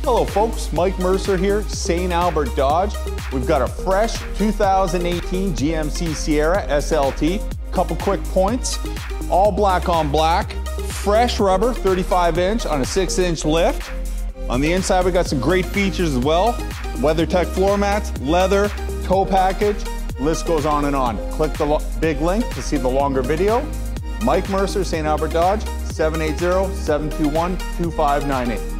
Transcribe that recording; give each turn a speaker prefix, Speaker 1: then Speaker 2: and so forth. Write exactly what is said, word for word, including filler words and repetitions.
Speaker 1: Hello folks, Mike Mercer here, Saint Albert Dodge. We've got a fresh two thousand eighteen G M C Sierra S L T. Couple quick points, all black on black, fresh rubber, thirty-five inch on a six inch lift. On the inside we got some great features as well. WeatherTech floor mats, leather, tow package, list goes on and on. Click the big link to see the longer video. Mike Mercer, Saint Albert Dodge, seven eight zero, seven two one, two five nine eight.